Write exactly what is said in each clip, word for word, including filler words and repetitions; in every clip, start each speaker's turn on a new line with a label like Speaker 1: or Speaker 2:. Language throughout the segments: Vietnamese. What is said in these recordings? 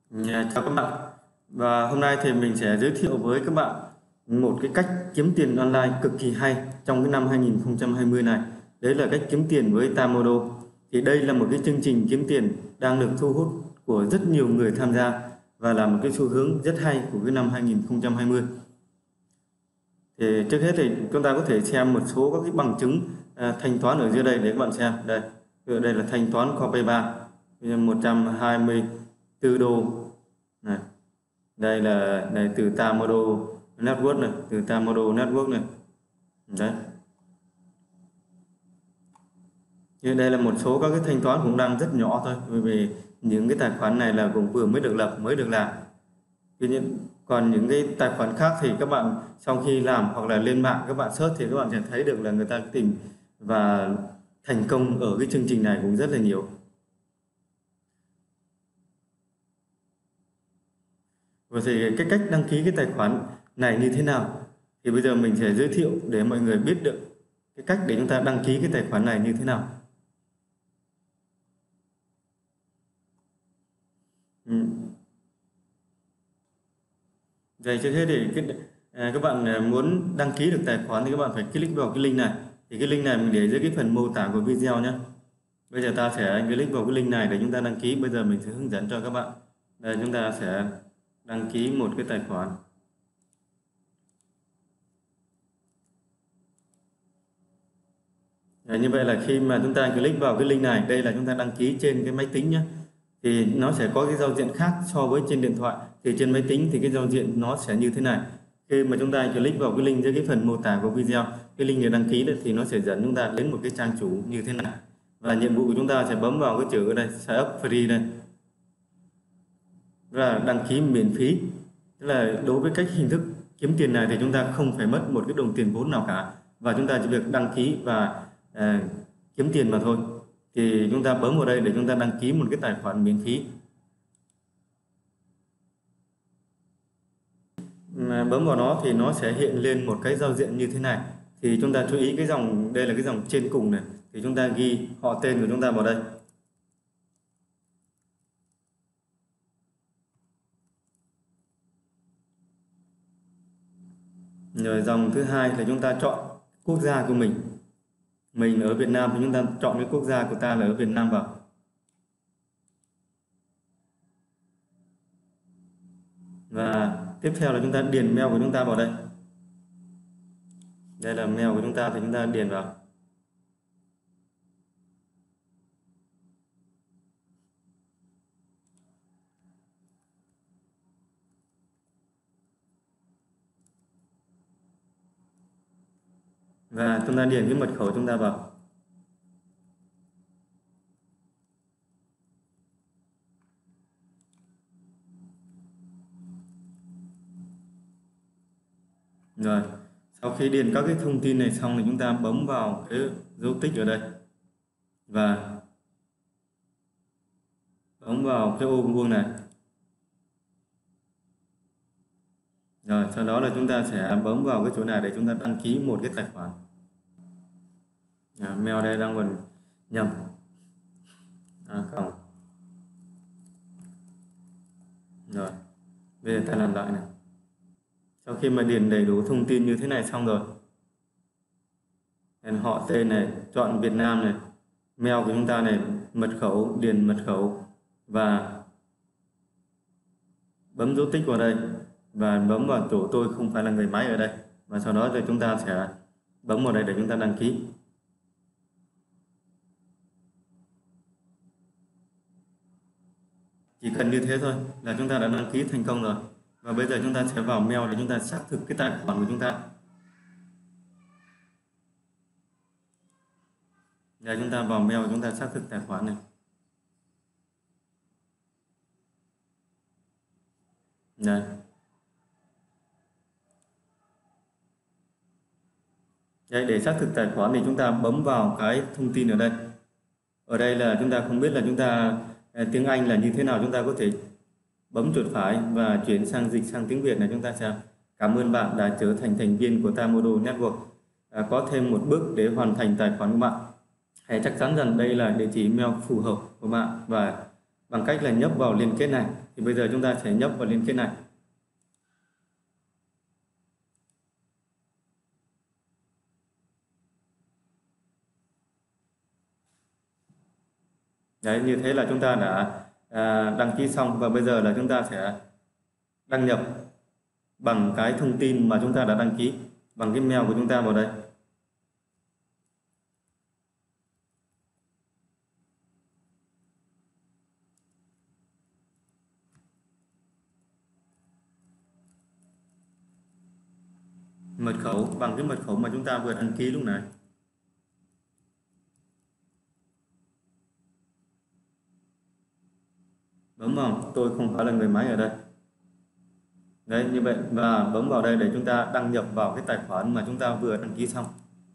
Speaker 1: Dạ, chào các bạn. Và hôm nay thì mình sẽ giới thiệu với các bạn một cái cách kiếm tiền online cực kỳ hay trong cái năm hai nghìn không trăm hai mươi này. Đấy là cách kiếm tiền với Tamodo. Thì đây là một cái chương trình kiếm tiền đang được thu hút của rất nhiều người tham gia và là một cái xu hướng rất hay của cái năm hai nghìn không trăm hai mươi. Thì trước hết thì chúng ta có thể xem một số các cái bằng chứng à, thanh toán ở dưới đây để các bạn xem. Đây, ở đây là thanh toán qua PayPal một trăm hai mươi tư đô này. Đây là này từ Tamodo Network này, từ Tamodo Network này. Đấy. Như đây là một số các cái thanh toán cũng đang rất nhỏ thôi, bởi vì những cái tài khoản này là cũng vừa mới được lập, mới được làm. Tuy nhiên còn những cái tài khoản khác thì các bạn sau khi làm hoặc là lên mạng các bạn search thì các bạn sẽ thấy được là người ta tìm và thành công ở cái chương trình này cũng rất là nhiều. Và thì cái cách đăng ký cái tài khoản này như thế nào thì bây giờ mình sẽ giới thiệu để mọi người biết được cái cách để chúng ta đăng ký cái tài khoản này như thế nào. Ừ. Vậy trước hết thì cái, à, các bạn muốn đăng ký được tài khoản thì các bạn phải click vào cái link này. Thì cái link này mình để dưới cái phần mô tả của video nhé. Bây giờ ta sẽ click vào cái link này để chúng ta đăng ký. Bây giờ mình sẽ hướng dẫn cho các bạn. Đây, chúng ta sẽ đăng ký một cái tài khoản. Đấy, như vậy là khi mà chúng ta click vào cái link này, đây là chúng ta đăng ký trên cái máy tính nhé. Thì nó sẽ có cái giao diện khác so với trên điện thoại. Thì trên máy tính thì cái giao diện nó sẽ như thế này. Khi mà chúng ta click vào cái link dưới cái phần mô tả của video, cái link để đăng ký đấy, thì nó sẽ dẫn chúng ta đến một cái trang chủ như thế này. Và nhiệm vụ của chúng ta sẽ bấm vào cái chữ ở đây, sign up free đây. Và đăng ký miễn phí. Tức là đối với cách hình thức kiếm tiền này thì chúng ta không phải mất một cái đồng tiền vốn nào cả. Và chúng ta chỉ việc đăng ký và à, kiếm tiền mà thôi. Thì chúng ta bấm vào đây để chúng ta đăng ký một cái tài khoản miễn phí. Mà bấm vào nó thì nó sẽ hiện lên một cái giao diện như thế này. Thì chúng ta chú ý cái dòng, đây là cái dòng trên cùng này. Thì chúng ta ghi họ tên của chúng ta vào đây. Rồi dòng thứ hai là chúng ta chọn quốc gia của mình. Mình ở Việt Nam thì chúng ta chọn cái quốc gia của ta là ở Việt Nam vào. Và tiếp theo là chúng ta điền mail của chúng ta vào đây. Đây là mail của chúng ta thì chúng ta điền vào. Và chúng ta điền cái mật khẩu chúng ta vào. Rồi, sau khi điền các cái thông tin này xong thì chúng ta bấm vào cái dấu tích ở đây. Và bấm vào cái ô vuông này. Rồi, sau đó là chúng ta sẽ bấm vào cái chỗ này để chúng ta đăng ký một cái tài khoản. À, mail đây đang còn nhầm. À, không. Rồi, bây giờ ta làm lại này. Sau khi mà điền đầy đủ thông tin như thế này xong rồi, họ tên này, chọn Việt Nam này, mail của chúng ta này, mật khẩu, điền mật khẩu và bấm dấu tích vào đây và bấm vào chỗ tôi không phải là người máy ở đây. Và sau đó thì chúng ta sẽ bấm vào đây để chúng ta đăng ký. Chỉ cần như thế thôi là chúng ta đã đăng ký thành công rồi. Và bây giờ chúng ta sẽ vào mail để chúng ta xác thực cái tài khoản của chúng ta. Đây, chúng ta vào mail chúng ta xác thực tài khoản này. Đây. Đây, để xác thực tài khoản thì chúng ta bấm vào cái thông tin ở đây. Ở đây là chúng ta không biết là chúng ta tiếng Anh là như thế nào, chúng ta có thể bấm chuột phải và chuyển sang dịch sang tiếng Việt này. Chúng ta sẽ cảm ơn bạn đã trở thành thành viên của Tamodo Network. À, có thêm một bước để hoàn thành tài khoản của bạn. Hãy chắc chắn rằng đây là địa chỉ email phù hợp của bạn và bằng cách là nhấp vào liên kết này. Thì bây giờ chúng ta sẽ nhấp vào liên kết này. Đấy, như thế là chúng ta đã à, đăng ký xong, và bây giờ là chúng ta sẽ đăng nhập bằng cái thông tin mà chúng ta đã đăng ký, bằng cái mail của chúng ta vào đây. Mật khẩu bằng cái mật khẩu mà chúng ta vừa đăng ký lúc này. Bấm vào tôi không phải là người máy ở đây. Đấy, như vậy, và bấm vào đây để chúng ta đăng nhập vào cái tài khoản mà chúng ta vừa đăng ký xong.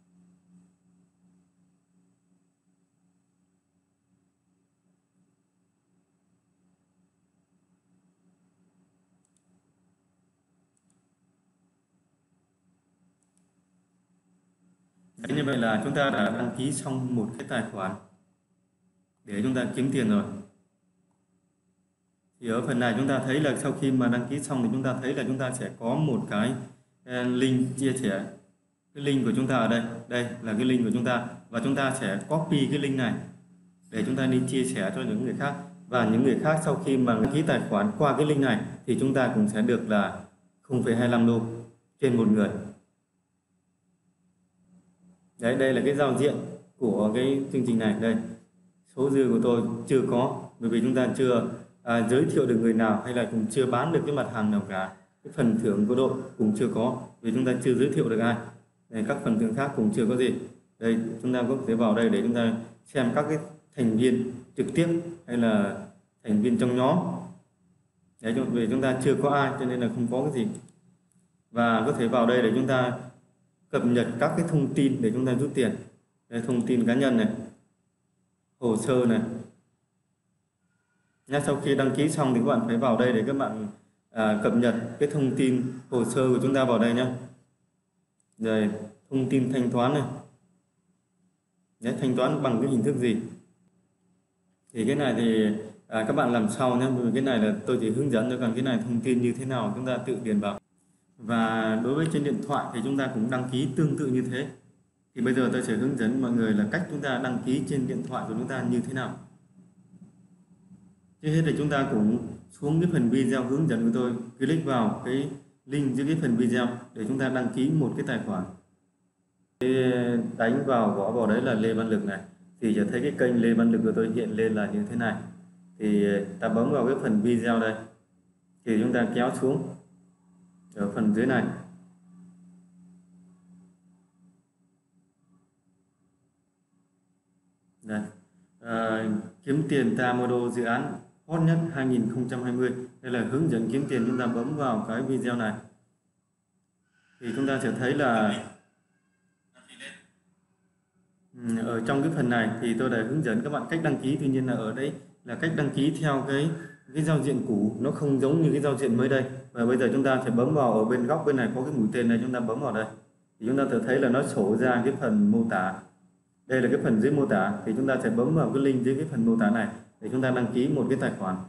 Speaker 1: Đấy, như vậy là chúng ta đã đăng ký xong một cái tài khoản để chúng ta kiếm tiền rồi. Thì ở phần này chúng ta thấy là sau khi mà đăng ký xong thì chúng ta thấy là chúng ta sẽ có một cái link chia sẻ. Cái link của chúng ta ở đây, đây là cái link của chúng ta, và chúng ta sẽ copy cái link này để chúng ta đi chia sẻ cho những người khác, và những người khác sau khi mà đăng ký tài khoản qua cái link này thì chúng ta cũng sẽ được là không phẩy hai mươi lăm đô trên một người. Đấy, đây là cái giao diện của cái chương trình này. Đây, số dư của tôi chưa có, bởi vì chúng ta chưa à, giới thiệu được người nào, hay là cũng chưa bán được cái mặt hàng nào cả. Cái phần thưởng của đội cũng chưa có, vì chúng ta chưa giới thiệu được ai. Đây, các phần thưởng khác cũng chưa có gì. Đây, chúng ta có thể vào đây để chúng ta xem các cái thành viên trực tiếp hay là thành viên trong nhóm. Đấy, vì chúng ta chưa có ai cho nên là không có cái gì. Và có thể vào đây để chúng ta cập nhật các cái thông tin để chúng ta rút tiền. Đây, thông tin cá nhân này, hồ sơ này. Nha, sau khi đăng ký xong thì các bạn phải vào đây để các bạn à, cập nhật cái thông tin hồ sơ của chúng ta vào đây nhé. Rồi, thông tin thanh toán này. Đấy, thanh toán bằng cái hình thức gì? Thì cái này thì à, các bạn làm sau nhé. Bởi vì cái này là tôi chỉ hướng dẫn cho, còn cái này thông tin như thế nào chúng ta tự điền vào. Và đối với trên điện thoại thì chúng ta cũng đăng ký tương tự như thế. Thì bây giờ tôi sẽ hướng dẫn mọi người là cách chúng ta đăng ký trên điện thoại của chúng ta như thế nào. Trước hết thì chúng ta cũng xuống cái phần video hướng dẫn của tôi, click vào cái link dưới cái phần video để chúng ta đăng ký một cái tài khoản. Đánh vào gõ vào đấy là Lê Văn Lực này, thì sẽ thấy cái kênh Lê Văn Lực của tôi hiện lên là như thế này. Thì ta bấm vào cái phần video đây, thì chúng ta kéo xuống ở phần dưới này. Đây, à, kiếm tiền Tamodo dự án hot nhất hai nghìn không trăm hai mươi. Đây là hướng dẫn kiếm tiền, chúng ta bấm vào cái video này thì chúng ta sẽ thấy là ở trong cái phần này thì tôi đã hướng dẫn các bạn cách đăng ký. Tuy nhiên là ở đây là cách đăng ký theo cái cái giao diện cũ, nó không giống như cái giao diện mới đây. Và bây giờ chúng ta sẽ bấm vào ở bên góc bên này có cái mũi tên này, chúng ta bấm vào đây thì chúng ta sẽ thấy là nó sổ ra cái phần mô tả. Đây là cái phần dưới mô tả, thì chúng ta sẽ bấm vào cái link dưới cái phần mô tả này để chúng ta đăng ký một cái tài khoản.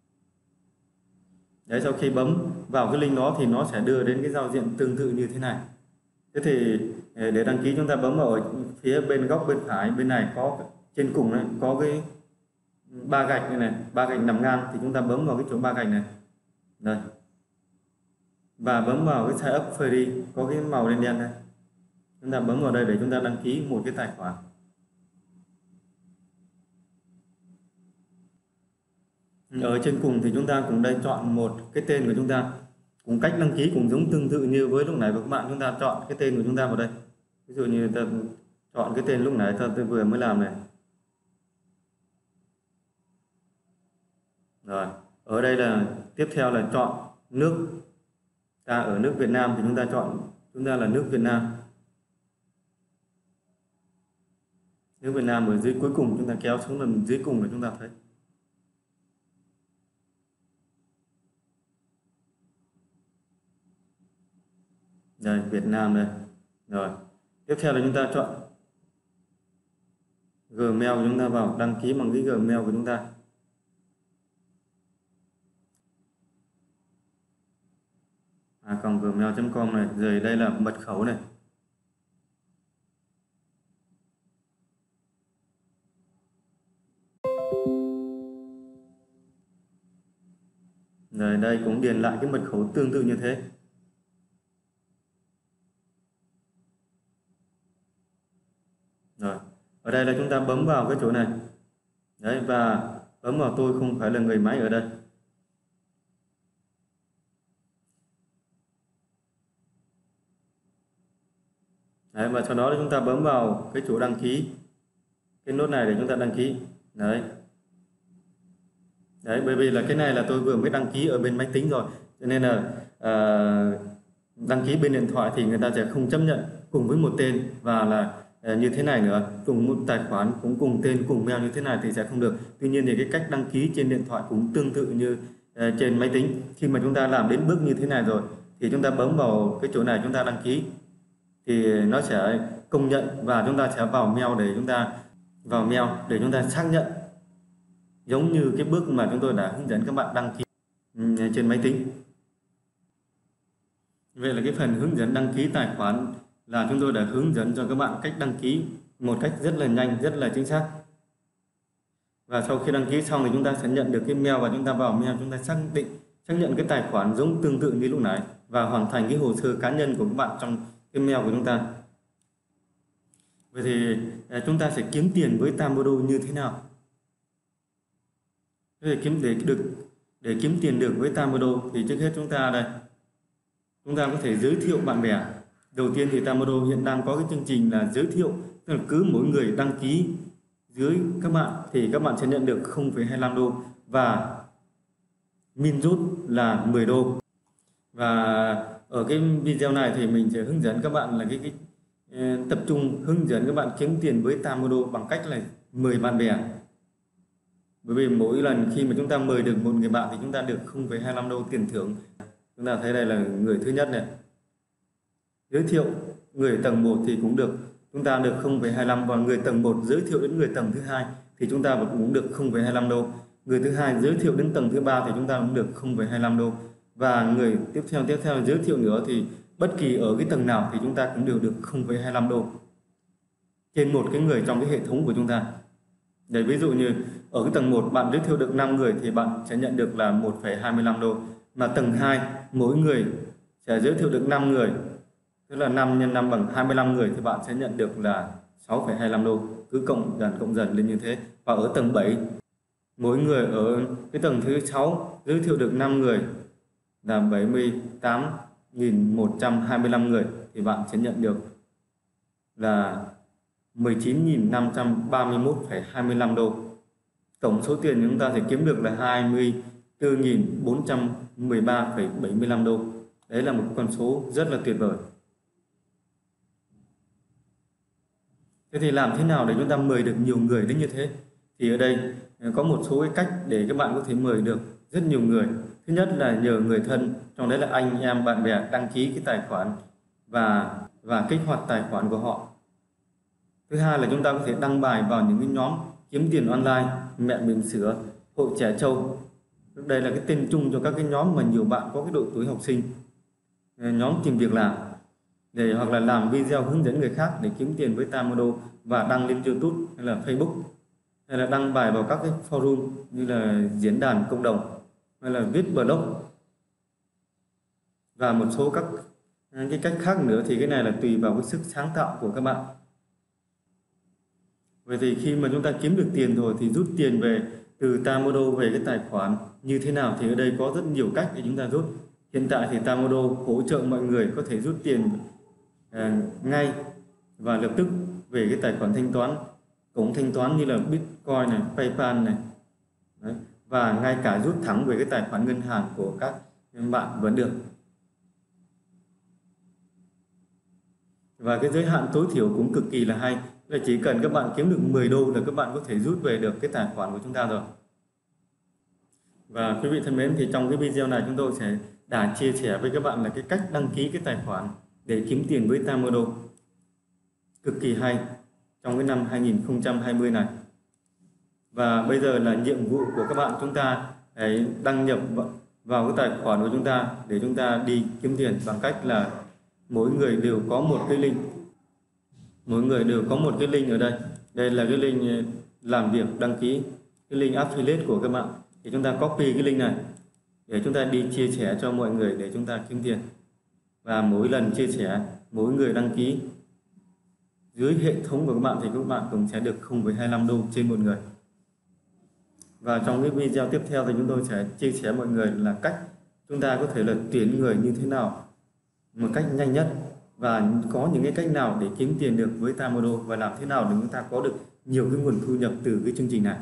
Speaker 1: Đấy, sau khi bấm vào cái link đó thì nó sẽ đưa đến cái giao diện tương tự như thế này. Thế thì để đăng ký chúng ta bấm vào ở phía bên góc bên phải bên này, có trên cùng này có cái ba gạch này, này ba gạch nằm ngang, thì chúng ta bấm vào cái chỗ ba gạch này đây, và bấm vào cái sign up free có cái màu đen đen này, chúng ta bấm vào đây để chúng ta đăng ký một cái tài khoản. Ở trên cùng thì chúng ta cũng đây chọn một cái tên của chúng ta, cũng cách đăng ký cũng giống tương tự như với lúc nãy của các bạn. Chúng ta chọn cái tên của chúng ta vào đây, ví dụ như ta chọn cái tên lúc nãy ta tôi vừa mới làm này. Rồi, ở đây là tiếp theo là chọn nước. Ta ở nước Việt Nam thì chúng ta chọn chúng ta là nước Việt Nam. Nước Việt Nam ở dưới cuối cùng, chúng ta kéo xuống lần dưới cùng là chúng ta thấy. Đây, Việt Nam đây. Rồi, tiếp theo là chúng ta chọn Gmail của chúng ta vào, đăng ký bằng cái Gmail của chúng ta. a còng gmail chấm com này, rồi đây là mật khẩu này. Rồi đây cũng điền lại cái mật khẩu tương tự như thế. Rồi, ở đây là chúng ta bấm vào cái chỗ này. Đấy, và bấm vào tôi không phải là người máy ở đây. Đấy, và sau đó chúng ta bấm vào cái chỗ đăng ký, cái nút này để chúng ta đăng ký. Đấy. Đấy, bởi vì là cái này là tôi vừa mới đăng ký ở bên máy tính rồi, cho nên là à, đăng ký bên điện thoại thì người ta sẽ không chấp nhận cùng với một tên và là à, như thế này nữa, cùng một tài khoản cũng cùng tên cùng mail như thế này thì sẽ không được. Tuy nhiên thì cái cách đăng ký trên điện thoại cũng tương tự như à, trên máy tính. Khi mà chúng ta làm đến bước như thế này rồi thì chúng ta bấm vào cái chỗ này chúng ta đăng ký thì nó sẽ công nhận và chúng ta sẽ vào mail để chúng ta vào mail để chúng ta xác nhận, giống như cái bước mà chúng tôi đã hướng dẫn các bạn đăng ký trên máy tính. Vậy là cái phần hướng dẫn đăng ký tài khoản là chúng tôi đã hướng dẫn cho các bạn cách đăng ký một cách rất là nhanh, rất là chính xác. Và sau khi đăng ký xong thì chúng ta sẽ nhận được cái mail và chúng ta vào mail chúng ta xác định xác nhận cái tài khoản giống tương tự như lúc nãy và hoàn thành cái hồ sơ cá nhân của các bạn trong cái mail của chúng ta. Vậy thì chúng ta sẽ kiếm tiền với Tamodo như thế nào? Để kiếm để được để kiếm tiền được với Tamodo thì trước hết chúng ta đây chúng ta có thể giới thiệu bạn bè. Đầu tiên thì Tamodo hiện đang có cái chương trình là giới thiệu, tức là cứ mỗi người đăng ký dưới các bạn thì các bạn sẽ nhận được không phẩy hai mươi lăm đô và min rút là mười đô. Và ở cái video này thì mình sẽ hướng dẫn các bạn là cái, cái tập trung hướng dẫn các bạn kiếm tiền với Tamodo bằng cách là mời bạn bè. Bởi vì mỗi lần khi mà chúng ta mời được một người bạn thì chúng ta được không phẩy hai mươi lăm đô tiền thưởng. Chúng ta thấy đây là người thứ nhất này. Giới thiệu người tầng một thì cũng được, chúng ta được không phẩy hai mươi lăm, và người tầng một giới thiệu đến người tầng thứ hai thì chúng ta cũng được không phẩy hai mươi lăm đô. Người thứ hai giới thiệu đến tầng thứ ba thì chúng ta cũng được không phẩy hai mươi lăm đô. Và người tiếp theo tiếp theo giới thiệu nữa thì bất kỳ ở cái tầng nào thì chúng ta cũng đều được không phẩy hai mươi lăm đô trên một cái người trong cái hệ thống của chúng ta. Để ví dụ như ở cái tầng một bạn giới thiệu được năm người thì bạn sẽ nhận được là một phẩy hai mươi lăm đô. Mà tầng hai mỗi người sẽ giới thiệu được năm người, tức là năm nhân năm bằng hai mươi lăm người thì bạn sẽ nhận được là sáu phẩy hai mươi lăm đô, cứ cộng dần cộng dần lên như thế. Và ở tầng bảy mỗi người ở cái tầng thứ sáu giới thiệu được năm người là bảy mươi tám nghìn một trăm hai mươi lăm người thì bạn sẽ nhận được là mười chín nghìn năm trăm ba mươi mốt phẩy hai mươi lăm đô. Tổng số tiền chúng ta sẽ kiếm được là hai mươi tư nghìn bốn trăm mười ba phẩy bảy mươi lăm đô. Đấy là một con số rất là tuyệt vời. Thế thì làm thế nào để chúng ta mời được nhiều người đến như thế? Thì ở đây có một số cái cách để các bạn có thể mời được rất nhiều người. Thứ nhất là nhờ người thân, trong đấy là anh em bạn bè đăng ký cái tài khoản và và kích hoạt tài khoản của họ. Thứ hai là chúng ta có thể đăng bài vào những cái nhóm kiếm tiền online, mẹ bỉm sữa, hội trẻ trâu. Đây là cái tên chung cho các cái nhóm mà nhiều bạn có cái độ tuổi học sinh, nhóm tìm việc làm, để hoặc là làm video hướng dẫn người khác để kiếm tiền với Tamodo và đăng lên YouTube hay là Facebook, hay là đăng bài vào các cái forum như là diễn đàn cộng đồng hay là viết blog và một số các cái cách khác nữa. Thì cái này là tùy vào cái sức sáng tạo của các bạn. Vậy thì khi mà chúng ta kiếm được tiền rồi thì rút tiền về từ Tamodo về cái tài khoản như thế nào? Thì ở đây có rất nhiều cách để chúng ta rút. Hiện tại thì Tamodo hỗ trợ mọi người có thể rút tiền à, ngay và lập tức về cái tài khoản thanh toán, cổng thanh toán như là Bitcoin này, PayPal này. Đấy. Và ngay cả rút thẳng về cái tài khoản ngân hàng của các bạn vẫn được. Và cái giới hạn tối thiểu cũng cực kỳ là hay, là chỉ cần các bạn kiếm được mười đô là các bạn có thể rút về được cái tài khoản của chúng ta rồi. Và quý vị thân mến, thì trong cái video này chúng tôi sẽ đã chia sẻ với các bạn là cái cách đăng ký cái tài khoản để kiếm tiền với Tamodo cực kỳ hay trong cái năm hai nghìn không trăm hai mươi này. Và bây giờ là nhiệm vụ của các bạn, chúng ta hãy đăng nhập vào cái tài khoản của chúng ta để chúng ta đi kiếm tiền bằng cách là mỗi người đều có một cái link, mỗi người đều có một cái link ở đây. Đây là cái link làm việc đăng ký, cái link affiliate của các bạn. Thì chúng ta copy cái link này để chúng ta đi chia sẻ cho mọi người để chúng ta kiếm tiền. Và mỗi lần chia sẻ, mỗi người đăng ký dưới hệ thống của các bạn thì các bạn cũng sẽ được không phẩy hai mươi lăm đô trên một người. Và trong cái video tiếp theo thì chúng tôi sẽ chia sẻ mọi người là cách chúng ta có thể là tuyển người như thế nào một cách nhanh nhất, và có những cái cách nào để kiếm tiền được với Tamodo, và làm thế nào để chúng ta có được nhiều cái nguồn thu nhập từ cái chương trình này.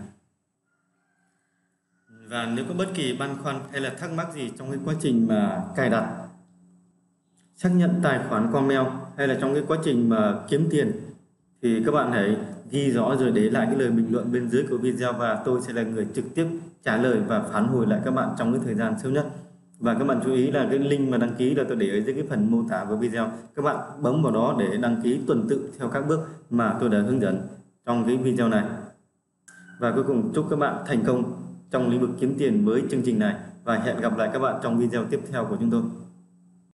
Speaker 1: Và nếu có bất kỳ băn khoăn hay là thắc mắc gì trong cái quá trình mà cài đặt, xác nhận tài khoản qua mail hay là trong cái quá trình mà kiếm tiền, thì các bạn hãy ghi rõ rồi để lại cái lời bình luận bên dưới của video, và tôi sẽ là người trực tiếp trả lời và phản hồi lại các bạn trong cái thời gian sớm nhất. Và các bạn chú ý là cái link mà đăng ký là tôi để ở dưới cái phần mô tả của video, các bạn bấm vào đó để đăng ký tuần tự theo các bước mà tôi đã hướng dẫn trong cái video này. Và cuối cùng chúc các bạn thành công trong lĩnh vực kiếm tiền với chương trình này, và hẹn gặp lại các bạn trong video tiếp theo của chúng tôi.